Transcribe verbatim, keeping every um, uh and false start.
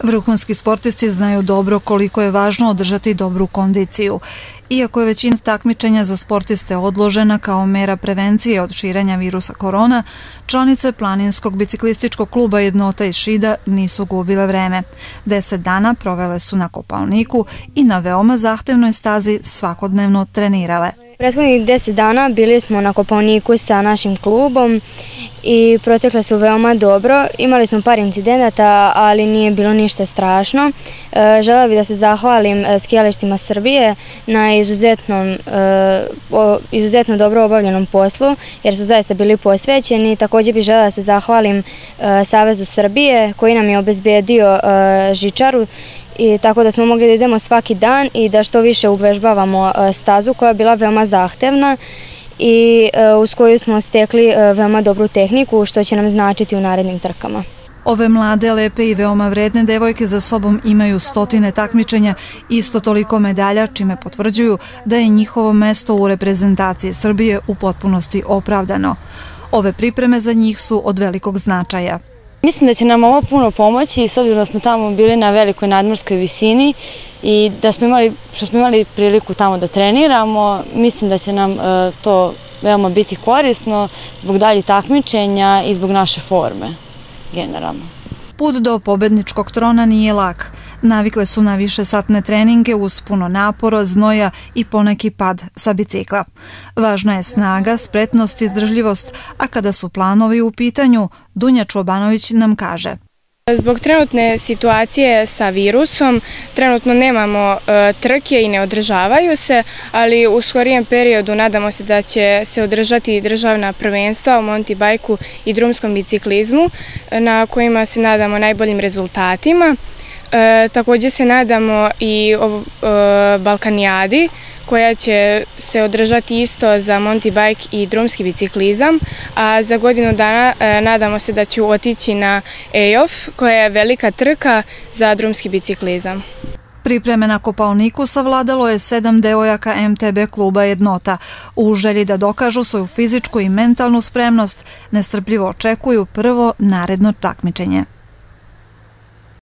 Vrhunski sportisti znaju dobro koliko je važno održati dobru kondiciju. Iako je većina takmičenja za sportiste odložena kao mera prevencije od širenja virusa korona, članice Planinskog biciklističkog kluba Jednota iz Šida nisu gubile vreme. Deset dana provele su na Kopaoniku i na veoma zahtevnoj stazi svakodnevno trenirale. Prethodnih deset dana bili smo na Kopaoniku sa našim klubom i protekle su veoma dobro. Imali smo par incidenata, ali nije bilo ništa strašno. Želela bih da se zahvalim skijalištima Srbije na izuzetnom, izuzetno dobro obavljenom poslu, jer su zaista bili posvećeni. Također bih želela da se zahvalim Savezu Srbije koji nam je obezbedio žičaru, i tako da smo mogli da idemo svaki dan i da što više uvežbavamo stazu koja je bila veoma zahtevna i uz koju smo stekli veoma dobru tehniku, što će nam značiti u narednim trkama. Ove mlade, lepe i veoma vredne devojke za sobom imaju stotine takmičenja, isto toliko medalja, čime potvrđuju da je njihovo mesto u reprezentaciji Srbije u potpunosti opravdano. Ove pripreme za njih su od velikog značaja. Mislim da će nam ovo puno pomoći, s obzirom da smo tamo bili na velikoj nadmorskoj visini i da smo imali, što smo imali priliku tamo da treniramo. Mislim da će nam to veoma biti korisno zbog daljih takmičenja i zbog naše forme generalno. Put do pobedničkog trona nije lak. Navikle su na višesatne treninge uz puno napora, znoja i poneki pad sa bicikla. Važna je snaga, spretnost i izdržljivost, a kada su planovi u pitanju, Dunja Čobanović nam kaže. Zbog trenutne situacije sa virusom, trenutno nemamo trke i ne održavaju se, ali u skorijem periodu nadamo se da će se održati državna prvenstva u mountain bajku i drumskom biciklizmu, na kojima se nadamo najboljim rezultatima. E, također se nadamo i o e, Balkanijadi koja će se održati isto za mountain bike i drumski biciklizam, a za godinu dana e, nadamo se da ću otići na E O F koja je velika trka za drumski biciklizam. Pripreme na Kopaoniku savladalo je sedam devojaka M T B kluba Jednota. U želji da dokažu svoju fizičku i mentalnu spremnost, nestrpljivo očekuju prvo naredno takmičenje.